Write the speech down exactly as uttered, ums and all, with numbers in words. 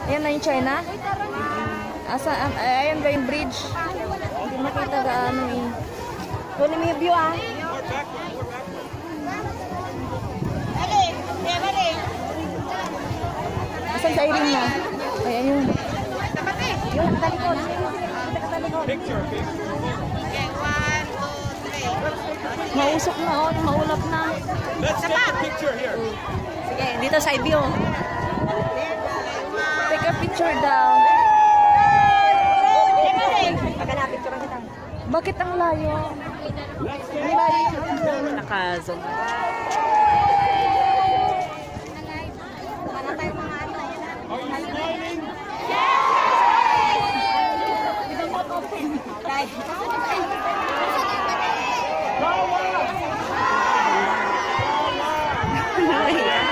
Ayan na yung China. Asa, um, ayan ba yung bridge? Hindi makita gaano eh. Tuloy mo yung view ah. Asan sa Irene na? Ay, ayun. Yun, talikod. Picture, picture. Mausok na oh, maulap na. Let's take a picture here. Sige, dito side view. Take a picture daw. Bakit ang layo? Ang layo. Naka-zoom. Yes!